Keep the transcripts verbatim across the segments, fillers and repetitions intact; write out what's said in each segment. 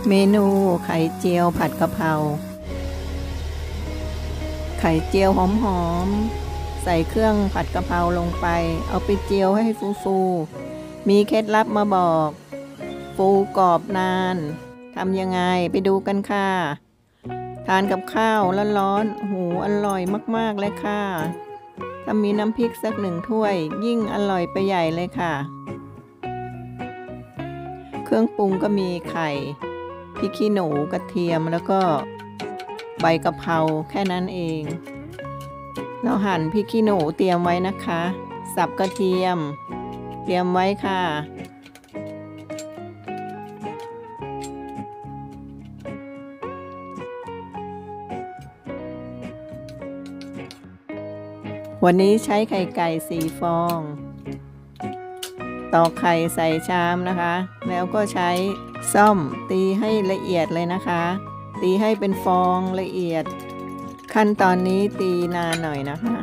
เมนูไข่เจียวผัดกะเพราไข่เจียวหอมๆใส่เครื่องผัดกะเพราลงไปเอาไปเจียวให้ฟูๆมีเคล็ดลับมาบอกฟูกรอบนานทำยังไงไปดูกันค่ะทานกับข้าวร้อนๆหูอร่อยมากๆเลยค่ะถ้ามีน้ำพริกสักหนึ่งถ้วยยิ่งอร่อยไปใหญ่เลยค่ะเครื่องปรุงก็มีไข่พริกขี้หนูกระเทียมแล้วก็ใบกะเพราแค่นั้นเองเราหั่นพริกขี้หนูเตรียมไว้นะคะสับกระเทียมเตรียมไว้ค่ะวันนี้ใช้ไข่ไก่สี่ฟองตอกไข่ใส่ชามนะคะแล้วก็ใช้ส้อมตีให้ละเอียดเลยนะคะตีให้เป็นฟองละเอียดขั้นตอนนี้ตีนานหน่อยนะคะ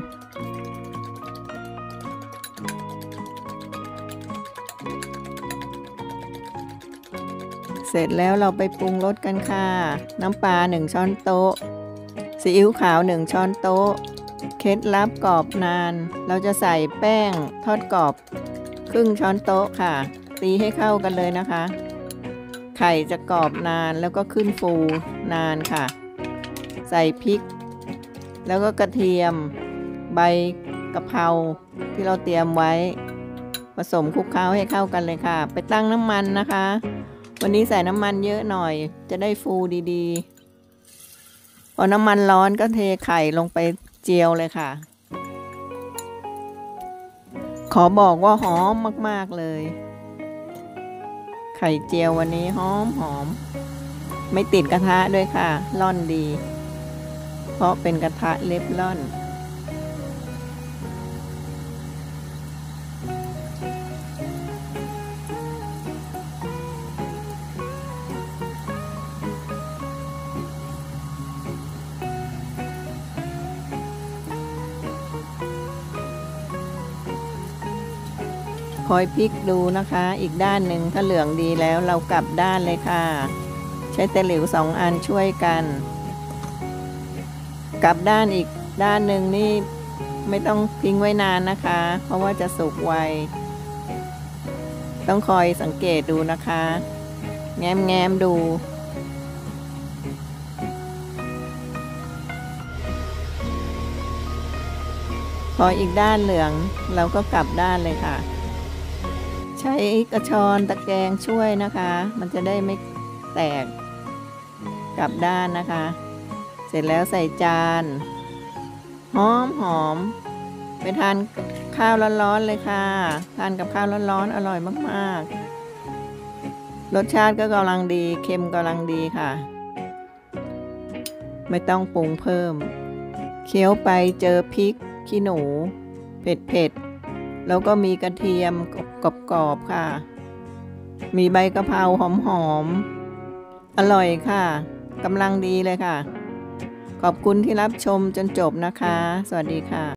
เสร็จแล้วเราไปปรุงรสกันค่ะน้ำปลาหนึ่งช้อนโต๊ะซีอิ๊วขาวหนึ่งช้อนโต๊ะเคล็ดลับกรอบนานเราจะใส่แป้งทอดกรอบครึ่งช้อนโต๊ะค่ะตีให้เข้ากันเลยนะคะไข่จะกรอบนานแล้วก็ขึ้นฟูนานค่ะใส่พริกแล้วก็กระเทียมใบกะเพราที่เราเตรียมไว้ผสมคลุกเคล้าให้เข้ากันเลยค่ะไปตั้งน้ำมันนะคะวันนี้ใส่น้ำมันเยอะหน่อยจะได้ฟูดีๆพอน้ำมันร้อนก็เทไข่ลงไปเจียวเลยค่ะขอบอกว่าหอมมากๆเลยไข่เจียววันนี้หอมหอมไม่ติดกระทะด้วยค่ะร่อนดีเพราะเป็นกระทะเล็บร่อนคอยพลิกดูนะคะอีกด้านหนึ่งถ้าเหลืองดีแล้วเรากลับด้านเลยค่ะใช้ตะหลิวสองอันช่วยกันกลับด้านอีกด้านหนึ่งนี่ไม่ต้องทิ้งไว้นานนะคะเพราะว่าจะสุกไวต้องคอยสังเกตดูนะคะแง้มแง้มดูพออีกด้านเหลืองเราก็กลับด้านเลยค่ะใช้กระชอนตะแกรงช่วยนะคะมันจะได้ไม่แตกกลับด้านนะคะเสร็จแล้วใส่จานหอมหอมไปทานข้าวร้อนๆเลยค่ะทานกับข้าวร้อนๆอร่อยมากๆรสชาติก็กำลังดีเค็มกำลังดีค่ะไม่ต้องปรุงเพิ่มเคี้ยวไปเจอพริกขี้หนูเผ็ดๆแล้วก็มีกระเทียมกรอบๆค่ะมีใบกะเพราหอมๆอร่อยค่ะกำลังดีเลยค่ะขอบคุณที่รับชมจนจบนะคะสวัสดีค่ะ